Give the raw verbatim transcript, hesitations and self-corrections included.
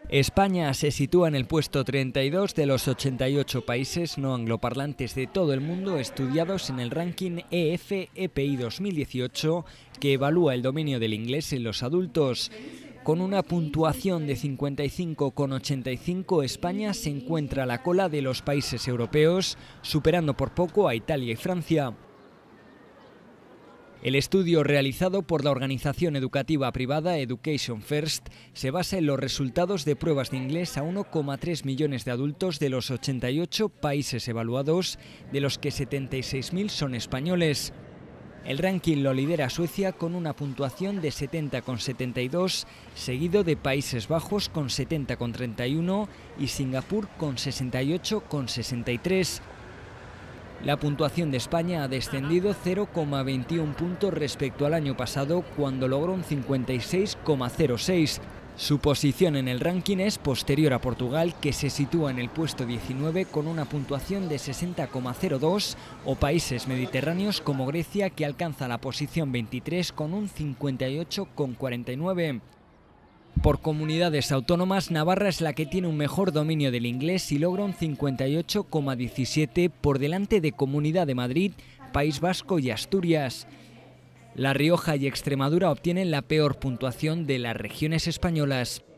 España se sitúa en el puesto treinta y dos de los ochenta y ocho países no angloparlantes de todo el mundo estudiados en el ranking E F E P I dos mil dieciocho, que evalúa el dominio del inglés en los adultos. Con una puntuación de cincuenta y cinco coma ochenta y cinco, España se encuentra a la cola de los países europeos, superando por poco a Italia y Francia. El estudio realizado por la organización educativa privada Education First se basa en los resultados de pruebas de inglés a uno coma tres millones de adultos de los ochenta y ocho países evaluados, de los que setenta y seis mil son españoles. El ranking lo lidera Suecia con una puntuación de setenta coma setenta y dos, seguido de Países Bajos con setenta coma treinta y uno y Singapur con sesenta y ocho coma sesenta y tres. La puntuación de España ha descendido cero coma veintiuno puntos respecto al año pasado, cuando logró un cincuenta y seis coma cero seis. Su posición en el ranking es posterior a Portugal, que se sitúa en el puesto diecinueve con una puntuación de sesenta coma cero dos, o países mediterráneos como Grecia, que alcanza la posición veintitrés con un cincuenta y ocho coma cuarenta y nueve. Por comunidades autónomas, Navarra es la que tiene un mejor dominio del inglés y logra un cincuenta y ocho coma diecisiete, por delante de Comunidad de Madrid, País Vasco y Asturias. La Rioja y Extremadura obtienen la peor puntuación de las regiones españolas.